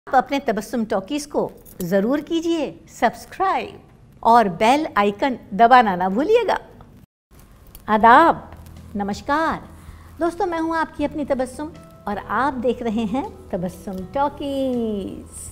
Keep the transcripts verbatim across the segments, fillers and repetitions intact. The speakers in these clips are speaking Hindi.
आप अपने तबस्सुम टॉकीज़ को ज़रूर कीजिए सब्सक्राइब और बेल आइकन दबाना ना भूलिएगा। आदाब, नमस्कार दोस्तों, मैं हूं आपकी अपनी तबस्सुम और आप देख रहे हैं तबस्सुम टॉकीज़।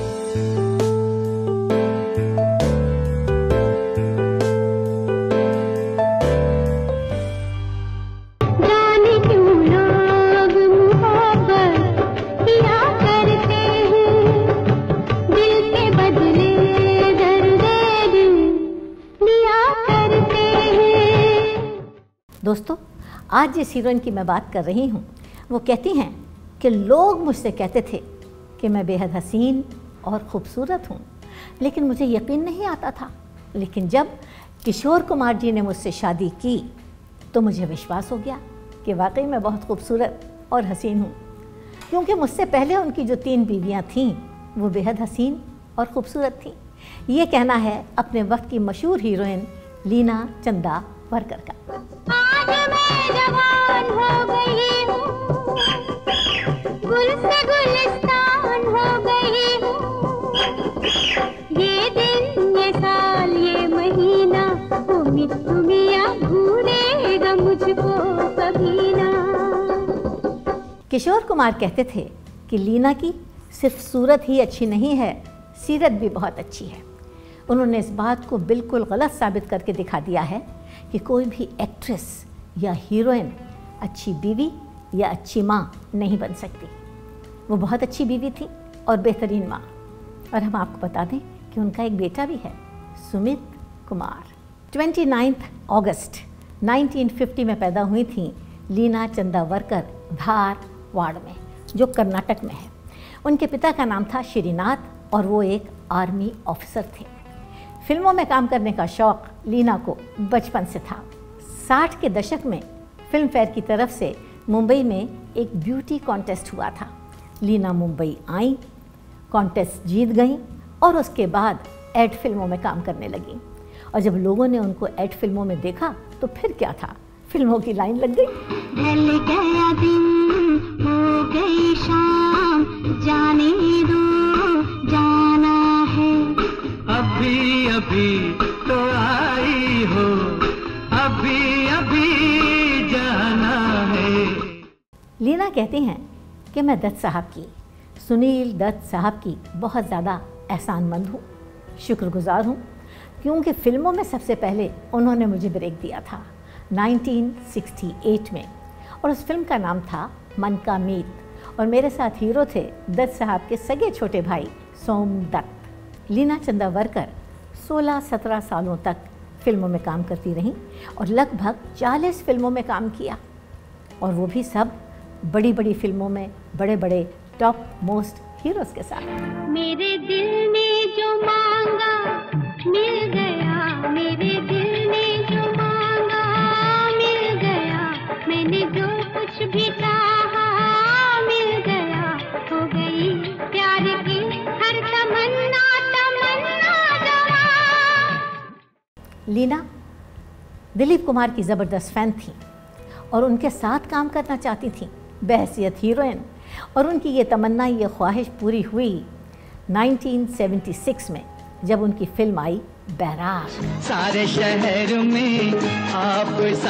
दोस्तों, आज जिस हीरोइन की मैं बात कर रही हूँ वो कहती हैं कि लोग मुझसे कहते थे कि मैं बेहद हसीन और ख़ूबसूरत हूँ, लेकिन मुझे यकीन नहीं आता था। लेकिन जब किशोर कुमार जी ने मुझसे शादी की तो मुझे विश्वास हो गया कि वाकई मैं बहुत खूबसूरत और हसीन हूँ, क्योंकि मुझसे पहले उनकी जो तीन बीवियाँ थीं वो बेहद हसीन और ख़ूबसूरत थीं। ये कहना है अपने वक्त की मशहूर हीरोइन लीना चंदावरकर का। आज मैं जवान हो गई हूँ, गुल से गुलिस्तान हो गई हूँ। ये दिन, ये साल, ये महीना, उम्मीद दुनिया भूलेगा मुझको कभी ना। किशोर कुमार कहते थे कि लीना की सिर्फ सूरत ही अच्छी नहीं है, सीरत भी बहुत अच्छी है। उन्होंने इस बात को बिल्कुल गलत साबित करके दिखा दिया है कि कोई भी एक्ट्रेस या हीरोइन अच्छी बीवी या अच्छी माँ नहीं बन सकती। वो बहुत अच्छी बीवी थी और बेहतरीन माँ। और हम आपको बता दें कि उनका एक बेटा भी है, सुमित कुमार। उनतीस अगस्त उन्नीस सौ पचास में पैदा हुई थी लीना चंदावरकर धारवाड़ में, जो कर्नाटक में है। उनके पिता का नाम था श्रीनाथ और वो एक आर्मी ऑफिसर थे। फिल्मों में काम करने का शौक़ लीना को बचपन से था। साठ के दशक में फिल्म फेयर की तरफ से मुंबई में एक ब्यूटी कॉन्टेस्ट हुआ था। लीना मुंबई आई, कॉन्टेस्ट जीत गई और उसके बाद एड फिल्मों में काम करने लगी। और जब लोगों ने उनको एड फिल्मों में देखा तो फिर क्या था, फिल्मों की लाइन लग गई। ढल गया दिन, हो गई शाम, जाने दो जाना है। अभी अभी तो आई हो, अभी अभी जाना है। लीना कहती हैं कि मैं दत्त साहब की, सुनील दत्त साहब की बहुत ज़्यादा एहसानमंद हूँ, शुक्रगुजार हूँ, क्योंकि फिल्मों में सबसे पहले उन्होंने मुझे ब्रेक दिया था उन्नीस सौ अड़सठ में, और उस फिल्म का नाम था मन का मीत। और मेरे साथ हीरो थे दत्त साहब के सगे छोटे भाई सोम दत्त। लीना चंदावरकर सोलह सत्रह सालों तक फिल्मों में काम करती रहीं और लगभग चालीस फिल्मों में काम किया, और वो भी सब बड़ी बड़ी फिल्मों में बड़े बड़े टॉप मोस्ट हीरोज़ के साथ। मेरे दिल ने जो मांगा मिल गया, मेरे दिल ने जो मांगा मिल गया, मैंने जो कुछ भी चाहा मिल गया, हो गई प्यार की हर तमन्ना तमन्ना जवां। लीना दिलीप कुमार की ज़बरदस्त फ़ैन थी और उनके साथ काम करना चाहती थी बहैसियत हीरोइन, और उनकी ये तमन्ना, ये ख्वाहिश पूरी हुई उन्नीस सौ छिहत्तर में जब उनकी फिल्म आई बैराग। सारे शहर में आप सा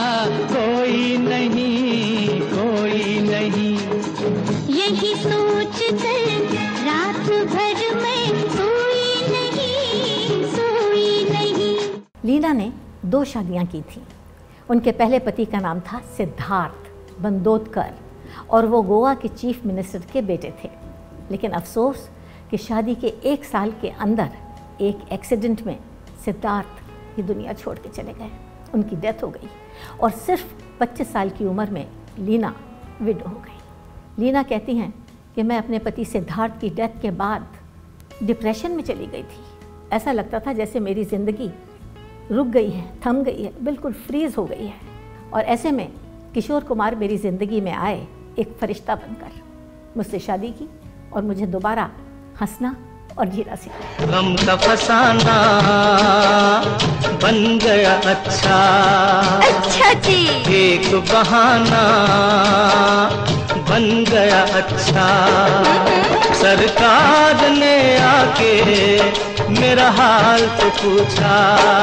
कोई नहीं, कोई नहीं। यही सोच कर रात भर में सोई नहीं, सोई नहीं। लीना ने दो शादियां की थीं। उनके पहले पति का नाम था सिद्धार्थ बंदोदकर और वो गोवा के चीफ मिनिस्टर के बेटे थे। लेकिन अफसोस कि शादी के एक साल के अंदर एक एक्सीडेंट में सिद्धार्थ ये दुनिया छोड़ के चले गए। उनकी डेथ हो गई और सिर्फ पच्चीस साल की उम्र में लीना विडो हो गई। लीना कहती हैं कि मैं अपने पति सिद्धार्थ की डेथ के बाद डिप्रेशन में चली गई थी। ऐसा लगता था जैसे मेरी ज़िंदगी रुक गई है, थम गई है, बिल्कुल फ्रीज़ हो गई है। और ऐसे में किशोर कुमार मेरी ज़िंदगी में आए एक फरिश्ता बनकर, मुझसे शादी की और मुझे दोबारा हंसना और जीना सीखा। गम का फसाना बन गया अच्छा, अच्छा जी। एक बहाना बन गया अच्छा। सरकार ने आके मेरा हाल तो पूछा।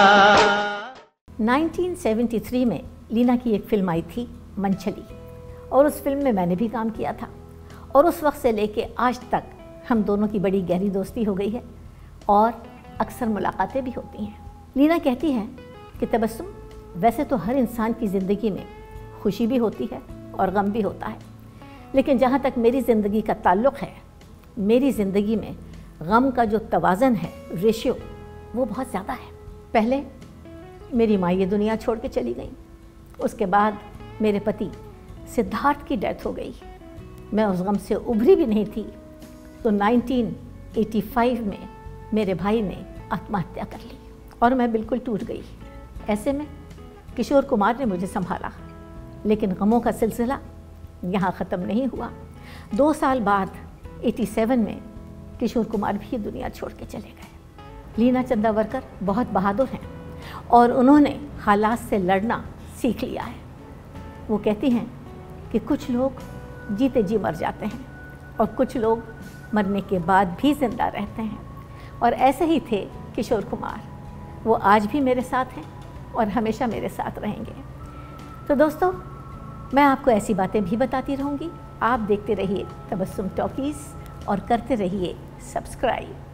नाइनटीन सेवेंटी थ्री में लीना की एक फिल्म आई थी मनचली, और उस फिल्म में मैंने भी काम किया था, और उस वक्त से लेके आज तक हम दोनों की बड़ी गहरी दोस्ती हो गई है और अक्सर मुलाकातें भी होती हैं। लीना कहती है कि तबस्सुम, वैसे तो हर इंसान की ज़िंदगी में खुशी भी होती है और गम भी होता है, लेकिन जहाँ तक मेरी ज़िंदगी का ताल्लुक़ है, मेरी ज़िंदगी में गम का जो तवाज़न है, रेशियो, वो बहुत ज़्यादा है। पहले मेरी माँ ये दुनिया छोड़ के चली गई, उसके बाद मेरे पति सिद्धार्थ की डेथ हो गई। मैं उस गम से उभरी भी नहीं थी, तो नाइनटीन एटी फाइव में मेरे भाई ने आत्महत्या कर ली और मैं बिल्कुल टूट गई। ऐसे में किशोर कुमार ने मुझे संभाला, लेकिन गमों का सिलसिला यहाँ ख़त्म नहीं हुआ। दो साल बाद सत्तासी में किशोर कुमार भी दुनिया छोड़ के चले गए। लीना चंदावरकर बहुत बहादुर हैं और उन्होंने हालात से लड़ना सीख लिया है। वो कहती हैं कि कुछ लोग जीते जी मर जाते हैं और कुछ लोग मरने के बाद भी ज़िंदा रहते हैं, और ऐसे ही थे किशोर कुमार। वो आज भी मेरे साथ हैं और हमेशा मेरे साथ रहेंगे। तो दोस्तों, मैं आपको ऐसी बातें भी बताती रहूँगी। आप देखते रहिए तबस्सुम टॉकीज़ और करते रहिए सब्सक्राइब।